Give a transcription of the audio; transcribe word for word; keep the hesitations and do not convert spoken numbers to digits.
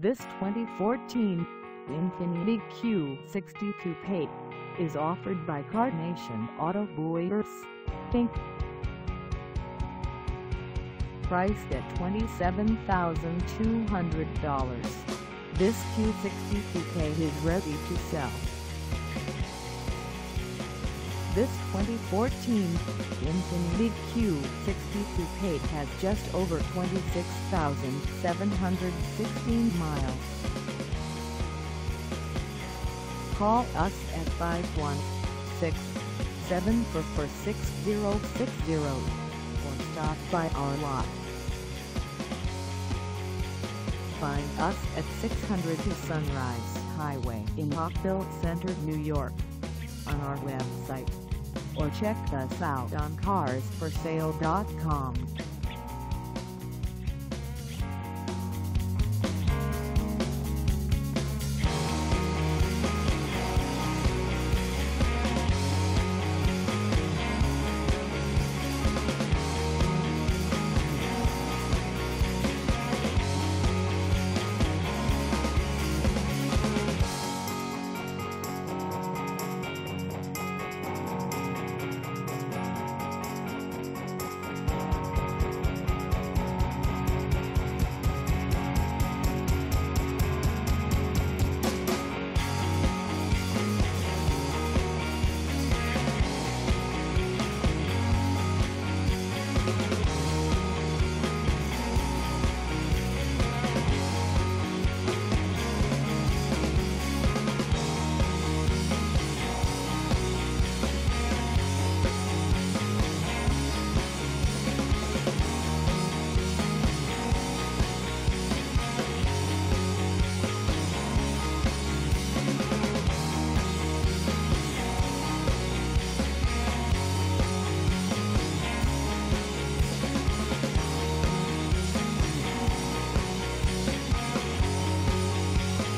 This twenty fourteen Infiniti Q sixty Coupe is offered by Carnation Auto Buyers, Incorporated. Priced at twenty-seven thousand two hundred dollars, this Q sixty Coupe is ready to sell. This twenty fourteen Infiniti Q sixty Coupe has just over twenty-six thousand seven hundred sixteen miles. Call us at five one six, seven four four, six zero six zero or stop by our lot. Find us at six hundred Sunrise Highway in Rockville Center, New York, on our website, or check us out on cars for sale dot com.